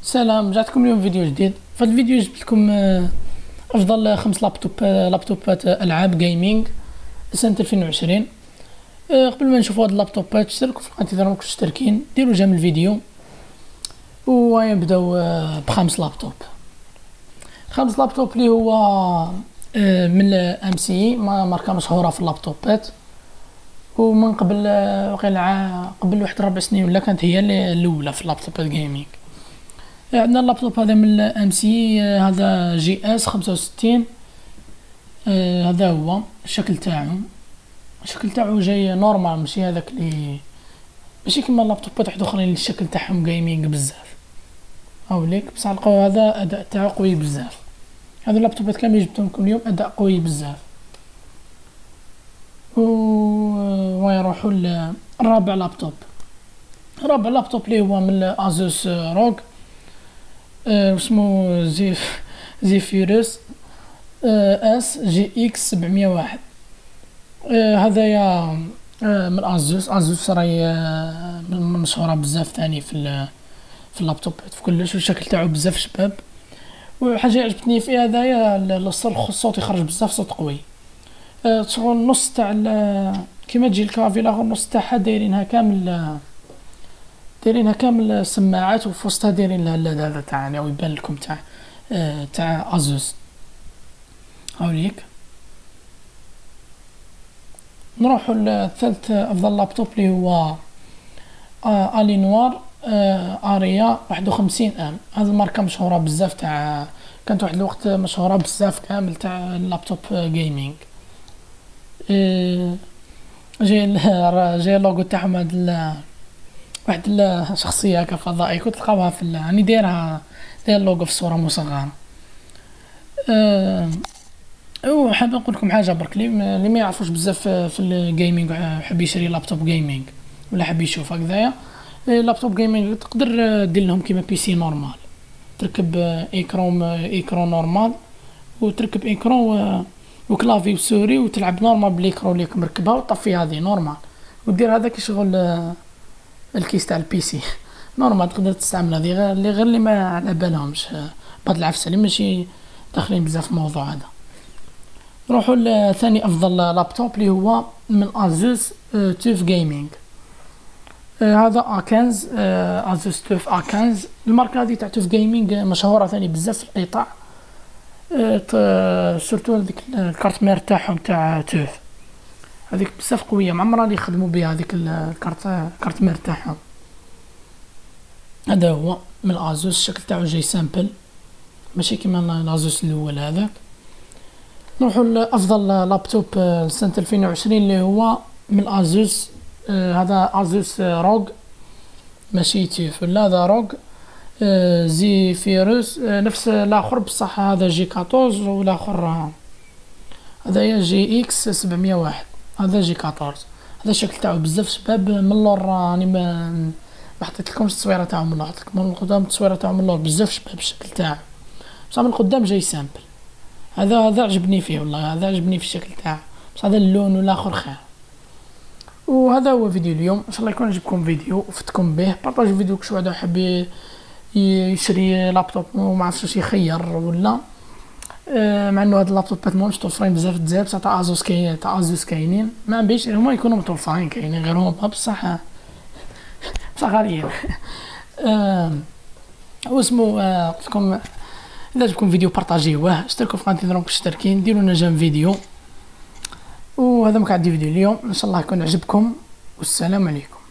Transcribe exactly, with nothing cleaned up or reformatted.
سلام، رجعتكم اليوم فيديو جديد. في هذا الفيديو جبت لكم آه، افضل خمس لابتوب آه، لابتوبات آه، العاب جيمنج سنة ألفين وعشرين. آه، قبل ما نشوفوا هاد اللابتوبات اشتركوا في القناة اذا راكم مشتركين، ديروا جيم الفيديو ونبداو آه، بخامس لابتوب. خامس لابتوب اللي هو آه، من ام سي ماركة مشهورة في اللابتوبات، ومن قبل آه، وقيلا قبل واحد ربع سنين ولا كانت هي الاولى في اللابتوبات جيمنج. عندنا اللابتوب هذا من ام سي، هذا جي اس خمسة وستين. آه هذا هو الشكل تاعو. الشكل تاعو جاي نورمال، ماشي هذاك اللي ماشي كيما اللابتوبات واحد اخرين اللي الشكل تاعهم جيمنج بزاف. هاوليك بصح لقاو هذا اداء تاعو قوي بزاف. هذو اللابتوبات كامل جبتهم لكم اليوم اداء قوي بزاف. و ويروحوا للرابع لابتوب. الرابع لابتوب اللي هو من ازوس روغ، آه اسمه زي زيفيروس آه اس جي اكس سبعمية وواحد. آه هذايا آه من ازوس. ازوس راهي آه مشهورة بزاف ثاني في في اللابتوبات في كلش، والشكل تاعو بزاف شباب. وحاجة عجبتني فيه هذايا الصوت، يخرج بزاف صوت قوي. آه شغل النص تاع كيما تجي الكافي لاخر النص تاعها دايرينها كامل دايرينها كامل سماعات، وفي وسطها دايرين لها اللاد هذا تاعنا ويبان لكم تاع آه تاع ازوس. هاوليك نروحوا للثالث افضل لابتوب اللي هو آه الي نوار آه اريا واحد وخمسين ام. هذه الماركه مشهوره بزاف، تاع كانت واحد الوقت مشهوره بزاف كامل تاع اللابتوب جيمنج. آه جاي جاي اللوغو تاعهم هاد واحد الشخصيه هكا فضائي، كنت تلقاوها في راني دايرها داير اللوغو في صوره مصغره. أه وحاب نقول لكم حاجه برك اللي ما يعرفوش بزاف في الجيمنج وحاب يشري لابتوب جيمنج ولا حاب يشوف هكذايا لابتوب جيمنج، تقدر دير لهم كيما بي سي نورمال، تركب ايكرون ايكرون نورمال، وتركب ايكرون وكلافي وسوري، وتلعب نورمال بالايكرون اللي مركبها، وطفي هذه نورمال، ودير هذاك يشغل الكيس تاع البي سي نورمال. تقدر تستعمل هذه غير اللي غير اللي ما على بالهمش بعض العفسه اللي ماشي داخلين بزاف في الموضوع هذا. نروحوا لثاني افضل لابتوب اللي هو من ازوس توف جيمنج. آه هذا ا خمسة آه ازوس توف ا خمسة. الماركه هذه تاع توف جيمنج مشهوره ثاني بزاف في القطاع، آه سورتو هذيك الكارت مير تاعهم تاع توف هذيك بزاف قويه، معمرها اللي يخدموا بها هذيك الكارت كارت مير تاعهم. هذا هو من ازوس، الشكل تاعو جاي سامبل ماشي كيما الازوس الاول هذاك. نروحوا لافضل لابتوب سنه ألفين وعشرين اللي هو من ازوس. آه هذا ازوس روغ ماشي تيف ولا هذا روغ آه زيفيروس، آه نفس الاخر بصح هذا جي أربعطاش والاخر هذايا جي اكس سبعمية وواحد. هذا جي أربعطاش. هذا الشكل تاعو بزاف شباب. من اللور راني ما ما حطيت لكمش التصويره تاعو من اللور، حطيت لكم من القدام التصويره تاعو من اللور بزاف شباب الشكل تاعو، بصح من القدام جاي سامبل. هذا هذا عجبني فيه والله، هذا عجبني في الشكل تاعه، بصح هذا اللون والاخر خير. وهذا هو فيديو اليوم، ان شاء الله يكون عجبكم فيديو وفتكم به. بارطاجيو فيديو كش واحد حاب يشري لابتوب وما عرفش واش يخير ولا آه مع انه هاد اللابتوبات ماهمش متوفرين بزاف بزاف، بصح تاع ازوس كاين تاع ازوس كاينين، ما بيش هما يكونوا متوفرين كاينين غير هما بصح بصح غاليين. آه واسمو آه قلت لكم اذا عجبكم فيديو بارطاجيوه، اشتركوا في قناتي اذا راكم مشتركين، ديروا لنا جيم فيديو. وهذا ما كان عندي فيديو اليوم، ان شاء الله يكون عجبكم، والسلام عليكم.